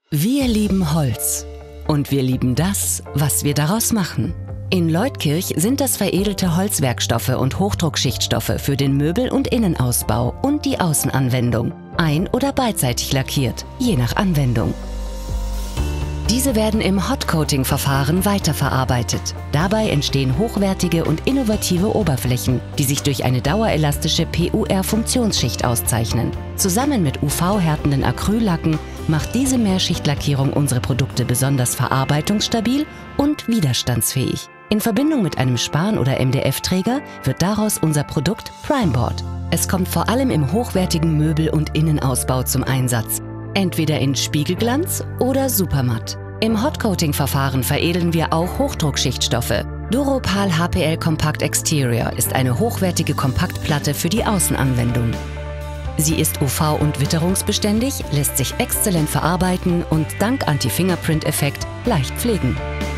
Wir lieben Holz und wir lieben das, was wir daraus machen. In Leutkirch sind das veredelte Holzwerkstoffe und Hochdruckschichtstoffe für den Möbel- und Innenausbau und die Außenanwendung, ein- oder beidseitig lackiert, je nach Anwendung. Diese werden im Hot-Coating-Verfahren weiterverarbeitet. Dabei entstehen hochwertige und innovative Oberflächen, die sich durch eine dauerelastische PUR-Funktionsschicht auszeichnen. Zusammen mit UV-härtenden Acryllacken macht diese Mehrschichtlackierung unsere Produkte besonders verarbeitungsstabil und widerstandsfähig. In Verbindung mit einem Span- oder MDF-Träger wird daraus unser Produkt Primeboard. Es kommt vor allem im hochwertigen Möbel- und Innenausbau zum Einsatz. Entweder in Spiegelglanz oder Supermatt. Im Hot-Coating-Verfahren veredeln wir auch Hochdruckschichtstoffe. Duropal HPL Compact Exterior ist eine hochwertige Kompaktplatte für die Außenanwendung. Sie ist UV- und witterungsbeständig, lässt sich exzellent verarbeiten und dank Anti-Fingerprint-Effekt leicht pflegen.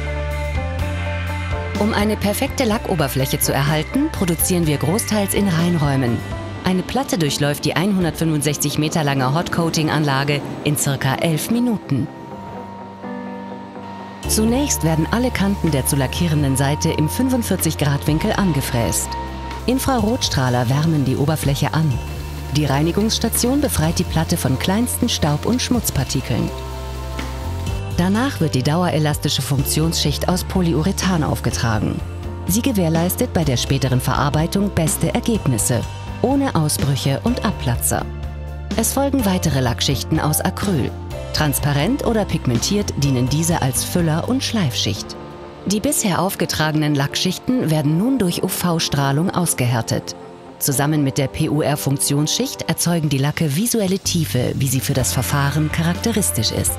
Um eine perfekte Lackoberfläche zu erhalten, produzieren wir großteils in Reinräumen. Eine Platte durchläuft die 165 Meter lange Hot-Coating-Anlage in ca. 11 Minuten. Zunächst werden alle Kanten der zu lackierenden Seite im 45-Grad-Winkel angefräst. Infrarotstrahler wärmen die Oberfläche an. Die Reinigungsstation befreit die Platte von kleinsten Staub- und Schmutzpartikeln. Danach wird die dauerelastische Funktionsschicht aus Polyurethan aufgetragen. Sie gewährleistet bei der späteren Verarbeitung beste Ergebnisse, ohne Ausbrüche und Abplatzer. Es folgen weitere Lackschichten aus Acryl. Transparent oder pigmentiert dienen diese als Füller- und Schleifschicht. Die bisher aufgetragenen Lackschichten werden nun durch UV-Strahlung ausgehärtet. Zusammen mit der PUR-Funktionsschicht erzeugen die Lacke visuelle Tiefe, wie sie für das Verfahren charakteristisch ist.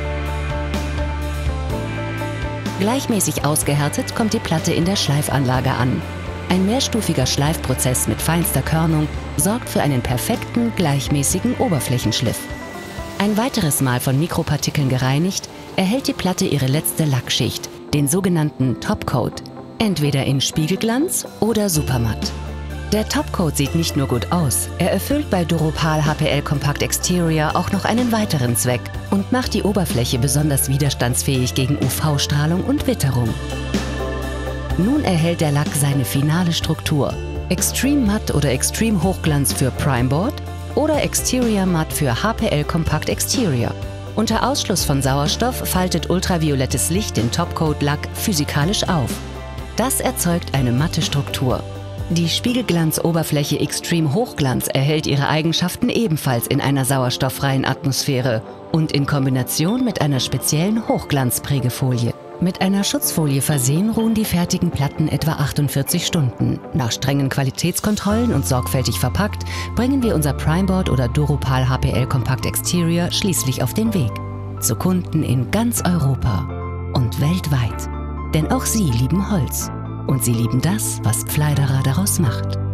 Gleichmäßig ausgehärtet kommt die Platte in der Schleifanlage an. Ein mehrstufiger Schleifprozess mit feinster Körnung sorgt für einen perfekten, gleichmäßigen Oberflächenschliff. Ein weiteres Mal von Mikropartikeln gereinigt, erhält die Platte ihre letzte Lackschicht, den sogenannten Topcoat, entweder in Spiegelglanz oder Supermatt. Der Topcoat sieht nicht nur gut aus, er erfüllt bei Duropal HPL Compact Exterior auch noch einen weiteren Zweck und macht die Oberfläche besonders widerstandsfähig gegen UV-Strahlung und Witterung. Nun erhält der Lack seine finale Struktur. Extreme Matt oder Extreme Hochglanz für Primeboard oder Exterior Matt für HPL Compact Exterior. Unter Ausschluss von Sauerstoff faltet ultraviolettes Licht den Topcoat-Lack physikalisch auf. Das erzeugt eine matte Struktur. Die Spiegelglanzoberfläche Extreme Hochglanz erhält ihre Eigenschaften ebenfalls in einer sauerstofffreien Atmosphäre und in Kombination mit einer speziellen Hochglanzprägefolie. Mit einer Schutzfolie versehen ruhen die fertigen Platten etwa 48 Stunden. Nach strengen Qualitätskontrollen und sorgfältig verpackt, bringen wir unser Primeboard oder Duropal HPL Compact Exterior schließlich auf den Weg. Zu Kunden in ganz Europa und weltweit. Denn auch sie lieben Holz. Und sie lieben das, was Pfleiderer daraus macht.